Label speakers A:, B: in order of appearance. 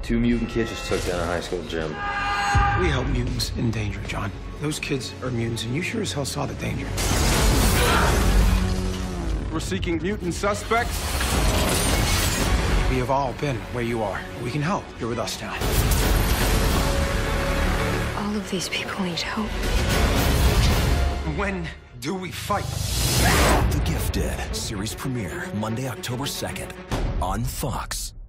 A: 2 mutant kids just took down a high school gym.
B: We help mutants in danger, John. Those kids are mutants, and you sure as hell saw the danger.
C: We're seeking mutant suspects.
B: We have all been where you are. We can help. You're with us now.
D: All of these people need help.
B: When do we fight?
E: The Gifted series premiere Monday, October 2nd on Fox.